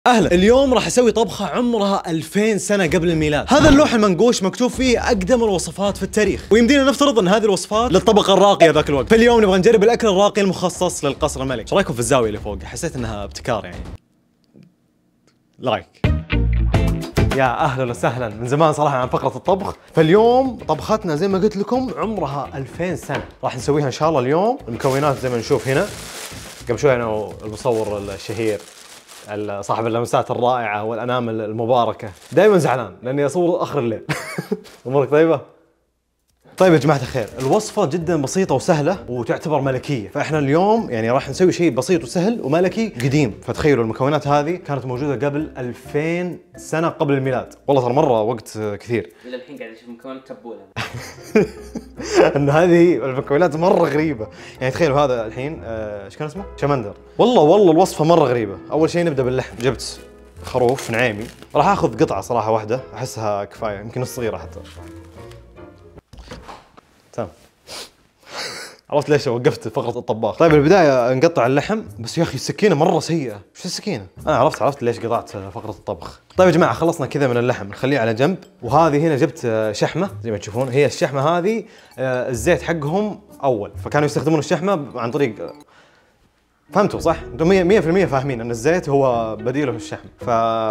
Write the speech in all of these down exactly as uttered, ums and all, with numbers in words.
اهلا، اليوم راح اسوي طبخه عمرها ألفين سنه قبل الميلاد. هذا اللوح المنقوش مكتوب فيه اقدم الوصفات في التاريخ، ويمدينا نفترض ان هذه الوصفات للطبقه الراقيه ذاك الوقت. فاليوم نبغى نجرب الاكل الراقي المخصص للقصر الملكي. ايش رايكم في الزاويه اللي فوق؟ حسيت انها ابتكار يعني. لايك. يا اهلا وسهلا، من زمان صراحه عن فقره الطبخ. فاليوم طبختنا زي ما قلت لكم عمرها ألفين سنه، راح نسويها ان شاء الله اليوم. المكونات زي ما نشوف هنا. قبل شوي انا والمصور الشهير صاحب اللمسات الرائعة والأنامل المباركة دائما زعلان لأني أصور آخر الليل. أمورك طيبة؟ طيب يا جماعة الخير، الوصفة جدا بسيطة وسهلة وتعتبر ملكية، فإحنا اليوم يعني راح نسوي شيء بسيط وسهل وملكي قديم. فتخيلوا المكونات هذه كانت موجودة قبل ألفين سنة قبل الميلاد، والله ترى مرة وقت كثير. إلى الحين قاعد أشوف مكونات تبولة. ان هذه المكونات مره غريبه، يعني تخيلوا هذا الحين ايش آه كان اسمه؟ شمندر. والله والله الوصفه مره غريبه. اول شيء نبدا باللحم. جبت خروف نعيمي، راح اخذ قطعه صراحه واحده، احسها كفايه، يمكن الصغيره حتى. تمام. عرفت ليش وقفت فقره الطباخ؟ طيب البدايه نقطع اللحم، بس يا اخي السكينه مره سيئه. ايش السكينه؟ انا عرفت عرفت ليش قطعت فقره الطبخ. طيب يا جماعه خلصنا كذا من اللحم، نخليه على جنب. وهذه هنا جبت شحمه زي ما تشوفون، هي الشحمه هذه الزيت حقهم اول، فكانوا يستخدمون الشحمه عن طريق، فهمتوا صح؟ انتم مية بالمية فاهمين ان الزيت هو بديله الشحم. ف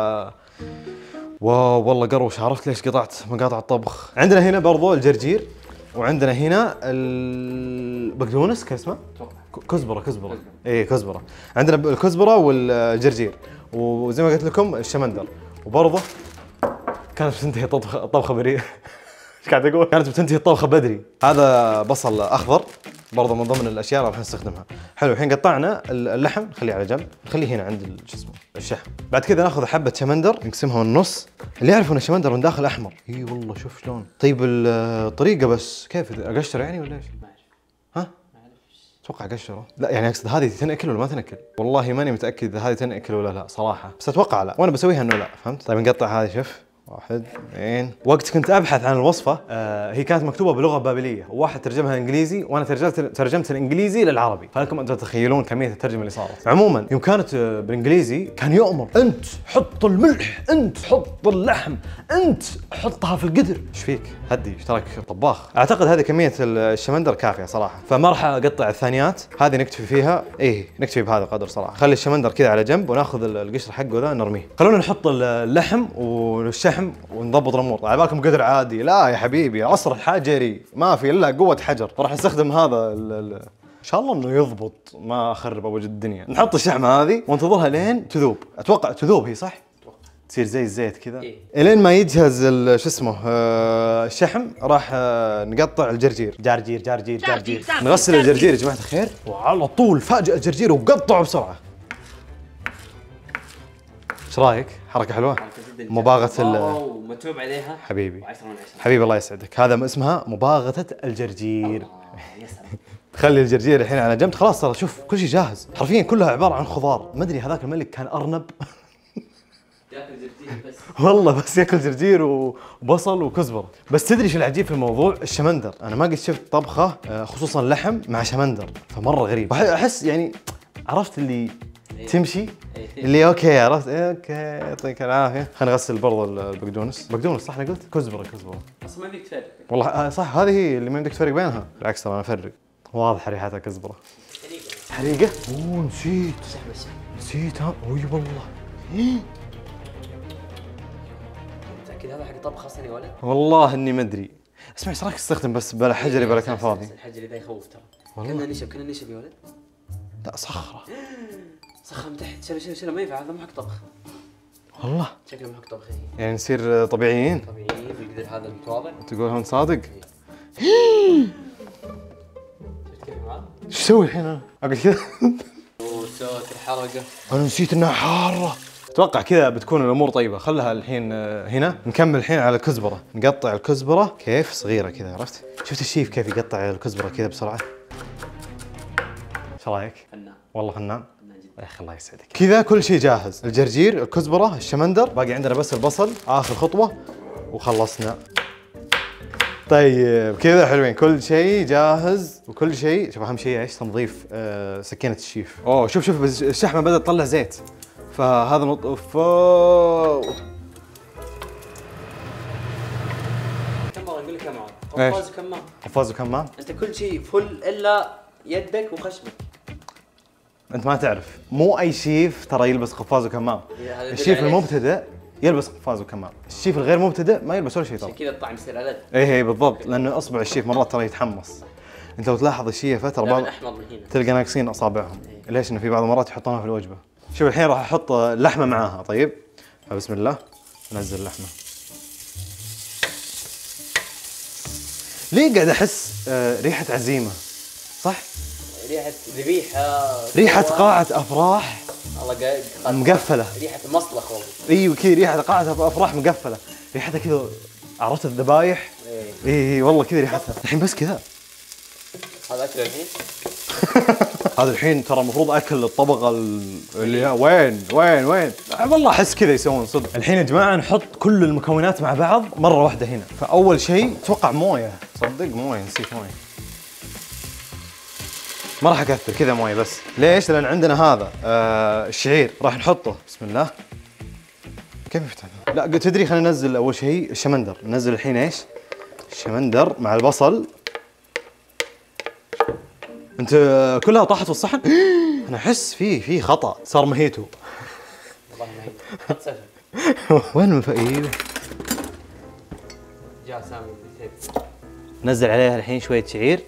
واو والله قروش. عرفت ليش قطعت مقاطع الطبخ. عندنا هنا برضو الجرجير، وعندنا هنا البقدونس، كيف اسمه؟ كزبره. كزبره اي كزبره. عندنا الكزبره والجرجير، وزي ما قلت لكم الشمندر. وبرضه كانت بتنتهي الطبخه الطبخه بريء. ايش قاعد اقول؟ كانت بتنتهي الطبخه بدري. هذا بصل اخضر برضه من ضمن الاشياء اللي راح نستخدمها. حلو، الحين قطعنا اللحم نخليه على جنب، نخليه هنا عند شو اسمه الشحم. بعد كذا ناخذ حبه شمندر نقسمها من النص. اللي يعرف ان الشمندر من داخل احمر. اي والله شوف شلون. طيب الطريقه بس كيف اقشر يعني ولا ايش؟ ها؟ اتوقع قشره. لا يعني اقصد هذه تنأكل ولا ما تنأكل؟ والله ماني متاكد اذا هذه تنأكل ولا لا صراحه، بس اتوقع لا، وانا بسويها انه لا. فهمت؟ طيب نقطع هذه. شوف، واحد اثنين. وقت كنت ابحث عن الوصفه آه هي كانت مكتوبه بلغه بابليه، وواحد ترجمها انجليزي وانا ترجمت ترجمت الانجليزي للعربي، فلكم انتم تتخيلون كميه الترجمه اللي صارت. عموما يوم كانت بالانجليزي كان يؤمر انت حط الملح، انت حط اللحم، انت حطها في القدر. ايش فيك؟ هدي، ايش تراك طباخ؟ اعتقد هذه كميه الشمندر كافيه صراحه، فما راح اقطع الثانيات. هذه نكتفي فيها، ايه نكتفي بهذا القدر صراحه. خلي الشمندر كذا على جنب، وناخذ القشر حقه ذا نرميه. خلونا نحط اللحم والشحم ونضبط الامور. على بالكم قدر عادي؟ لا يا حبيبي، عصر حجري، ما في الا قوه حجر. فراح نستخدم هذا ال ال ان شاء الله انه يضبط، ما اخرب ابو الدنيا. نحط الشحمه هذه وننتظرها لين تذوب. اتوقع تذوب هي صح؟ تصير زي الزيت كذا. إيه؟ الين ما يجهز شو اسمه آه الشحم. راح آه نقطع الجرجير. جرجير جرجير جرجير. نغسل الجرجير يا جماعه الخير، وعلى طول فاجئ الجرجير وقطعه بسرعه. ايش رايك؟ حركه حلوه. مباغته ال ومتعوب عليها حبيبي. حبيبي الله يسعدك. هذا اسمها مباغته الجرجير. يا سلام. خلي الجرجير الحين على جنب. خلاص ترى شوف كل شيء جاهز حرفيا، كلها عباره عن خضار. ما ادري هذاك الملك كان ارنب. ياكل جرجير بس. والله بس ياكل جرجير وبصل وكزبره. بس تدري ايش العجيب في الموضوع؟ الشمندر. انا ما قد شفت طبخه خصوصا لحم مع شمندر، فمره غريب. احس يعني عرفت اللي تمشي اللي اوكي، عرفت اوكي يعطيك العافيه. خلينا نغسل برضه البقدونس. بقدونس صح انا قلت؟ كزبره. كزبره اصلا ما يمديك تفرق. والله صح، هذه هي اللي ما يمديك تفرق بينها. بالعكس ترى انا افرق، واضحه ريحتها كزبره. حريقه. حريقه؟ اوه نسيت نسيت ها. اي والله. متاكد هذا حق طبخ اصلا يا ولد؟ والله اني ما ادري. اسمع ايش رايك تستخدم بس بلا حجري بلا كان فاضي؟ الحجري ذا يخوف ترى. كنا نشب كنا نشب يا ولد. لا صخره. صخره من تحت. شيل شيل شيل، ما ينفع هذا مو حق طبخ. والله شكله مو حق طبخ. يعني نصير طبيعيين؟ طبيعيين بالقدر هذا المتواضع. تقول هون صادق؟ شفت كيف معاه؟ ايش اسوي الحين انا؟ اقعد كذا. اوه ساتر حرقه. انا نسيت انها حاره. اتوقع كذا بتكون الامور طيبه. خلها الحين هنا. نكمل الحين على الكزبره. نقطع الكزبره كيف صغيره كذا، عرفت؟ شفت الشيف كيف يقطع الكزبره كذا بسرعه؟ ايش رايك؟ فنان والله فنان. فنان جدا يا اخي الله يسعدك. كذا كل شيء جاهز. الجرجير، الكزبره، الشمندر، باقي عندنا بس البصل اخر خطوه وخلصنا. طيب كذا حلوين، كل شيء جاهز وكل شيء. شوف اهم شيء ايش؟ تنظيف آه سكينه الشيف. اوه شوف شوف بس الشحمه بدات تطلع زيت، فهذا نط... فو... كم مرة نقول لك يا معاذ؟ إيش؟ قفاز وكمام. قفاز وكمام؟ انت كل شيء فل الا يدك وخشمك. انت ما تعرف، مو اي شيف ترى يلبس قفاز وكمام. إيه، هذا يدل الشيف عليك. المبتدئ يلبس قفاز وكمام، الشيف الغير مبتدئ ما يلبس ولا شيء ترى. عشان كذا الطعم يصير ألذ. اي اي بالضبط، لانه اصبع الشيف مرات ترى يتحمص. انت لو تلاحظ الشيفه ترى لا بعض من احمر من هنا. تلقى ناقصين اصابعهم. ليش؟ انه في بعض المرات يحطونها في الوجبه. شوف الحين راح احط لحمه معاها. طيب فبسم الله نزل اللحمه. ليه قاعد احس آه ريحه عزيمه؟ صح؟ ريحة ذبيحة. ريحه قاعه افراح الله قاعد. مقفله. ريحة مصلخ والله. ايوه كذا ريحه قاعه افراح مقفله، ريحتها كذا. عرفت الذبايح؟ ايه. اي اي والله كذا ريحتها. الحين بس كذا. هذا اكل الحين؟ هذا الحين ترى المفروض اكل الطبقه اللي وين وين وين والله احس كذا يسوون صدق. الحين يا جماعه نحط كل المكونات مع بعض مره واحده هنا. فاول شيء اتوقع مويه، صدق مويه، نسيت مويه. ما راح اكثر كذا مويه بس. ليش؟ لان عندنا هذا آه الشعير راح نحطه. بسم الله. كيف يفتح؟ لا تدري خلينا ننزل اول شيء الشمندر. ننزل الحين ايش؟ الشمندر مع البصل. انت كلها طاحت في الصحن؟ انا احس في في خطا صار مهيتو. والله ما هي. حط سفن. وين المفايد؟ جاء سامي بالزيت. نزل عليها الحين شويه شعير.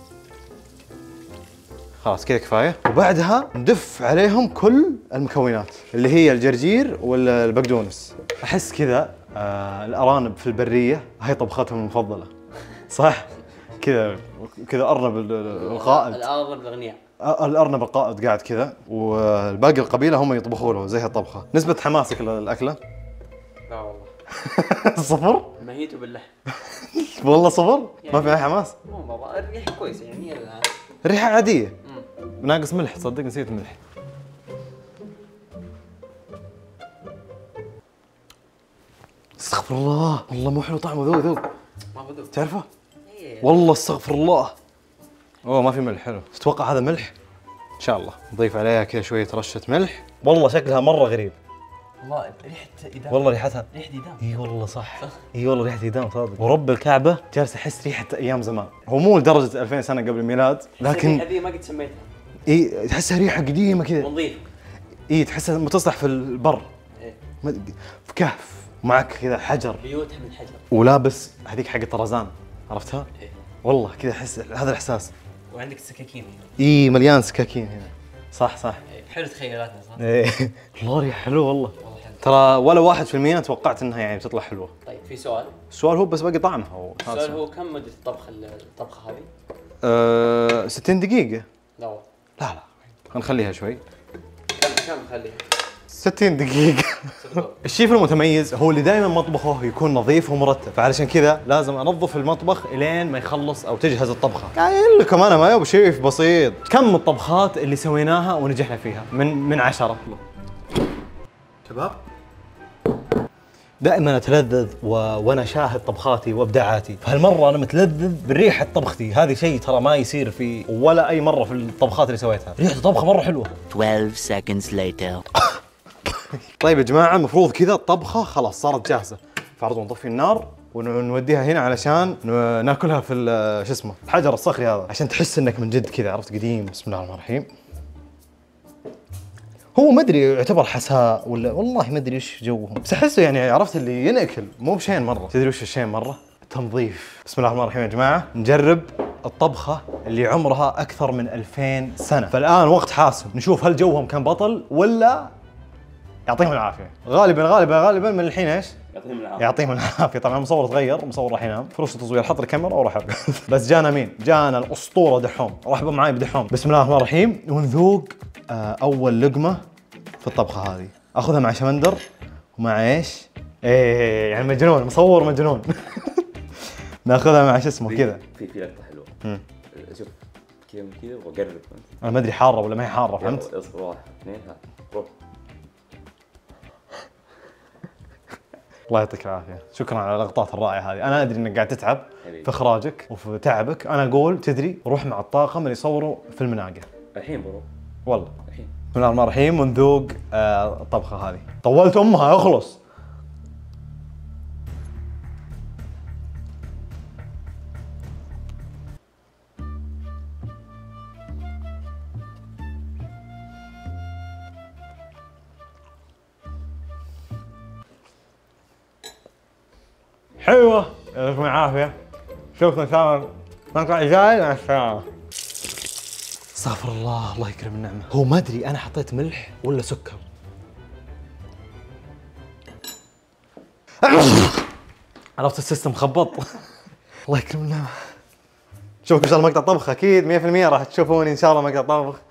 خلاص كذا كفايه. وبعدها ندف عليهم كل المكونات اللي هي الجرجير والبقدونس. احس كذا آه الارانب في البريه هاي طبختهم المفضله. صح؟ كذا كذا ارنب القائد. الارنب الاغنياء. الارنب القائد قاعد كذا، والباقي القبيله هم يطبخوا له زي هالطبخه. نسبه حماسك للاكله؟ لا والله. صفر؟ مهيته باللحم. والله صفر؟ ما في اي حماس؟ مو بابا الريحه كويسه يعني. الريحه عاديه. ناقص ملح، تصدق نسيت ملح. استغفر الله، والله مو حلو طعمه. ذوق ذوق. ما بذوق. تعرفه؟ إيه. والله استغفر الله. اوه ما في ملح. حلو. تتوقع هذا ملح؟ ان شاء الله. نضيف عليها كذا شويه رشه ملح. والله شكلها مره غريب. والله ريحه إدام. والله ريحتها ريحه إدام. اي والله صح. اي والله ريحه إدام صادق. ورب الكعبه جالس احس ريحه ايام زمان. هو مو لدرجه ألفين سنه قبل الميلاد، لكن هذه ما قد سميتها. اي تحسها ريحه قديمه كذا. ونظيف. اي تحسها متصلح في البر. إيه. ما- في كهف معك كذا حجر، بيوتها من حجر. ولابس هذيك حق طرزان، عرفتها؟ إيه. والله كذا احس هذا الاحساس. وعندك السكاكين. اي مليان سكاكين هنا. صح صح. إيه. حلو تخيلاتنا صح؟ ايه والله ريحه حلوه والله. والله حلو. ترى ولا واحد في المية توقعت انها يعني بتطلع حلوه. طيب في سؤال. السؤال هو بس باقي طعمها. هو السؤال هو كم مدة الطبخ الطبخة هذه؟ أه ستين دقيقة. لا والله. لا لا نخليها شوي. كم كم خليها؟ ستين دقيقة. الشيف المتميز هو اللي دائما مطبخه يكون نظيف ومرتب، فعلشان كذا لازم انظف المطبخ الين ما يخلص او تجهز الطبخة. قايل لكم انا ما يبغى شيف بسيط. كم الطبخات اللي سويناها ونجحنا فيها من من عشرة؟ شباب دائما اتلذذ و... وانا شاهد طبخاتي وابداعاتي، فهالمره انا متلذذ بريحه طبختي. هذه شيء ترى ما يصير في ولا اي مره في الطبخات اللي سويتها. ريحه الطبخه مره حلوه. twelve seconds later. طيب يا جماعه المفروض كذا الطبخه خلاص صارت جاهزه، فعرضوا نطفي النار ونوديها هنا علشان ن- ناكلها في ال- شو اسمه الحجر الصخري هذا، عشان تحس انك من جد كذا عرفت قديم. بسم الله الرحمن الرحيم. هو ما ادري يعتبر حساء ولا والله ما ادري ايش جوهم، بس احسه يعني عرفت اللي ينأكل مو بشين مره. تدري وش الشين مره؟ التنظيف. بسم الله الرحمن الرحيم يا جماعه، نجرب الطبخه اللي عمرها اكثر من ألفين سنه، فالان وقت حاسم نشوف هل جوهم كان بطل ولا يعطيهم العافيه. غالبا غالبا غالبا من الحين ايش؟ يعطيهم العافية. يعطيهم العافيه. طبعا المصور تغير، المصور راح ينام، فلوس التصوير حط الكاميرا وراح يرقد. بس جانا مين؟ جانا الاسطوره دحوم. رحبوا معي بدحوم. بسم الله الرحمن الرحيم. ونذوق آه اول لقمه في الطبخه هذه. اخذها مع شمندر ومع ايش؟ ايه يعني مجنون، مصور مجنون. ناخذها مع شو اسمه كذا. في في لقطه حلوه. مم. شوف كذا من كذا وقرب. انا ما ادري حاره ولا ما هي حاره، فهمت؟ يلا اصبر، واحد اثنين ها روح. الله يعطيك العافيه، شكرا على اللقطات الرائعه هذه. انا ادري انك قاعد تتعب حبيبي. في اخراجك وفي تعبك. انا اقول تدري روح مع الطاقم اللي يصوروا في المناقه. الحين بروح. والله الحين بسم الله الرحمن الرحيم ونذوق آه الطبخه هذه. طولت امها اخلص. حلوه يعطيكم العافيه. شوفكم ان شاء الله المقطع الجاي. مع السلامه. استغفر الله، الله يكرم النعمه. هو ما ادري انا حطيت ملح ولا سكر. عرفت السيستم خبط. الله يكرم النعمه. شوفكم ان شاء الله مقطع طبخ اكيد مية بالمية راح تشوفوني ان شاء الله مقطع طبخ.